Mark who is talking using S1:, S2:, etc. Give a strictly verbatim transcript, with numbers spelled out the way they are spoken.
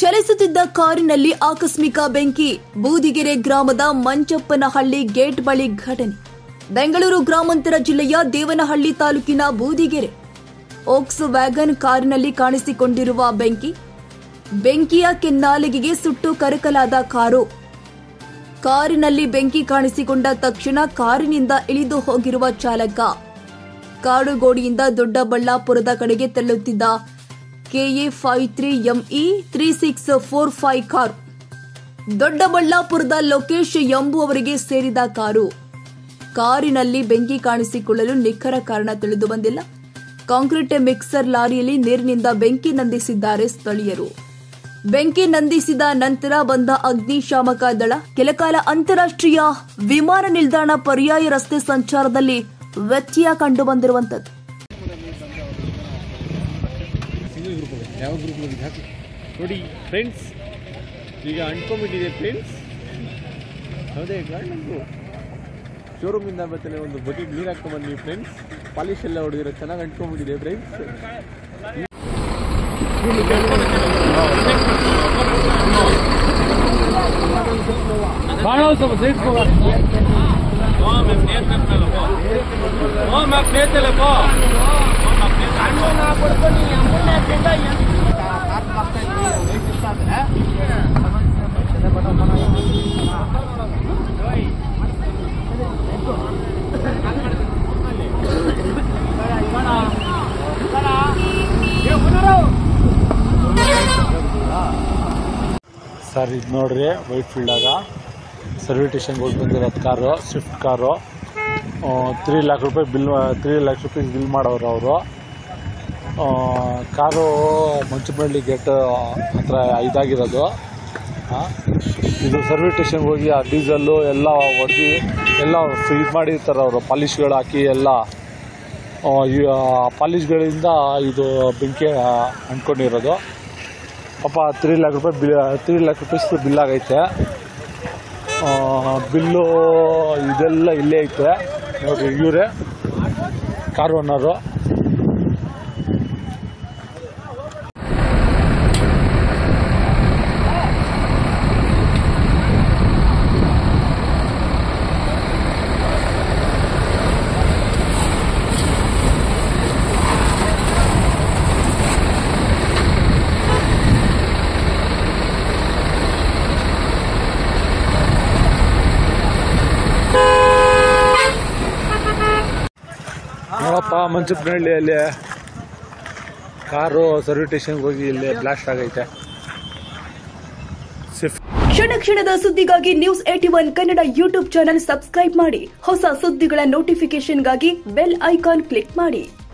S1: ಚಲಿಸುತ್ತಿದ್ದ ಕಾರಿನಲ್ಲಿ ಆಕಸ್ಮಿಕ ಬೆಂಕಿ. ಬೂದಿಗೆರೆ ಗ್ರಾಮದ ಮಂಚಪ್ಪನಹಳ್ಳಿ ಗೇಟ್ ಬಳಿ ಘಟನೆ. ಬೆಂಗಳೂರು ಗ್ರಾಮಾಂತರ ಜಿಲ್ಲೆಯ ದೇವನಹಳ್ಳಿ ತಾಲೂಕಿನ ಬೂದಿಗೆರೆ ಓಕ್ಸ್ ವ್ಯಾಗನ್ ಕಾರಿನಲ್ಲಿ ಕಾಣಿಸಿಕೊಂಡಿರುವ ಬೆಂಕಿ. ಬೆಂಕಿಯ ಕೆನ್ನಾಲಿಗೆಗೆ ಸುಟ್ಟು ಕರಕಲಾದ ಕಾರು. ಕಾರಿನಲ್ಲಿ ಬೆಂಕಿ ಕಾಣಿಸಿಕೊಂಡ ತಕ್ಷಣ ಕಾರಿನಿಂದ ಇಳಿದು ಹೋಗಿರುವ ಚಾಲಕ ಕಾಡುಗೋಡಿಯಿಂದ ದೊಡ್ಡಬಳ್ಳಾಪುರದ ಕಡೆಗೆ ತೆರಳುತ್ತಿದ್ದ KA five three ME three six four five car. ದೊಡ್ಡಬಳ್ಳಾಪುರದ ಲೋಕೇಶ್ ಎಂಬುವವರಿಗೆ ಸೇರಿದ ಕಾರು. ಕಾರಿನಲ್ಲಿ ಬೆಂಕಿ ಕಾಣಿಸಿಕೊಳ್ಳಲು ನಿಖರ ಕಾರಣ ತಿಳಿದು ಬಂದಿಲ್ಲ. ಕಾಂಕ್ರೀಟ್ ಮಿಕ್ಸರ್ ಲಾರಿಯಲ್ಲಿ ನೀರಿನಿಂದ ಬೆಂಕಿ ನಂದಿಸಿದ್ದಾರೆ ಸ್ಥಳೀಯರು. ಬೆಂಕಿ ನಂದಿಸಿದ ನಂತರ ಬಂದ ಅಗ್ನಿಶಾಮಕ ದಳ ಕೆಲಕಾಲ ಅಂತಾರಾಷ್ಟ್ರೀಯ ವಿಮಾನ ನಿಲ್ದಾಣ ಪರ್ಯಾಯ ರಸ್ತೆ ಸಂಚಾರದಲ್ಲಿ ವ್ಯತ್ಯಯ ಕಂಡುಬಂದಿರುವಂತದ್ದು.
S2: ಯಾವ ಗ್ರೂಪ್ ನೋಡಿ ಫ್ರೆಂಡ್ಸ್, ಈಗ ಅಂಟ್ಕೊಂಡ್ಬಿಟ್ಟಿದೆ ಫ್ರೆಂಡ್ಸ್. ಹೌದೇ ನಮಗೂ ಶೋರೂಮಿಂದ ಬರ್ತಲೇ ಒಂದು ಬಕೆಟ್ ನೀರು ಹಾಕೊಂಡ್ಬಂದ್ವಿ ಫ್ರೆಂಡ್ಸ್. ಪಾಲಿಶ್ ಎಲ್ಲ ಹೊಡೆದಿರೋ ಚೆನ್ನಾಗಿ ಅಂಟ್ಕೊಂಡ್ಬಿಟ್ಟಿದೆ ಫ್ರೆಂಡ್ಸ್.
S3: ಸರ್ ಇದು ನೋಡ್ರಿ, ವೈಟ್ ಫೀಲ್ಡಾಗ ಸರ್ವಿಸ್ ಸ್ಟೇಷನ್ಗೆ ಹೋಗಿ ಬಂದಿರೋದು car, Swift car. Three lakh ರೂಪಾಯಿ bill three lakh rupees bill ಮಾಡೋರು ಅವರು. ಕಾರು ಮಂಚಪಳ್ಳಿ ಗೇಟ್ ಹತ್ರ ಇದಾಗಿರೋದು. ಇದು ಸರ್ವಿಸ್ ಸ್ಟೇಷನ್ಗೆ ಹೋಗಿ ಆ ಡೀಸಲ್ಲು ಎಲ್ಲ ಹೊಡೆದು ಎಲ್ಲ ಇದು ಮಾಡಿರ್ತಾರೆ ಅವರು, ಪಾಲಿಶ್ಗಳು ಹಾಕಿ ಎಲ್ಲ. ಪಾಲಿಶ್ಗಳಿಂದ ಇದು ಬೆಂಕಿ ಅಂದ್ಕೊಂಡಿರೋದು. ಪಾಪ ತ್ರೀ ಲ್ಯಾಕ್ ರೂಪಾಯಿ bill three lakh rupees bill ಆಗೈತೆ. ಬಿಲ್ಲು ಇದೆಲ್ಲ ಇಲ್ಲೇ ಐತೆ ನೋಡಿರಿ. ಇವರೇ ಕಾರ್ ಓನರು. ನೋಡಪ್ಪ, ಮಂಚಪ್ಪನಹಳ್ಳಿಯಲ್ಲಿ ಕಾರು ಸರ್ವಿಸ್ ಸ್ಟೇಷನ್ಗೆ ಹೋಗಿ ಇಲ್ಲಿ ಬ್ಲಾಸ್ಟ್ ಆಗೈತೆ.
S1: ಕ್ಷಣ ಕ್ಷಣದ ಸುದ್ದಿಗಾಗಿ news AT one Kannada YouTube channel subscribe ಮಾಡಿ. ಹೊಸ ಸುದ್ದಿಗಳ ನೋಟಿಫಿಕೇಶನ್ಗಾಗಿ ಬೆಲ್ ಐಕಾನ್ ಕ್ಲಿಕ್ ಮಾಡಿ.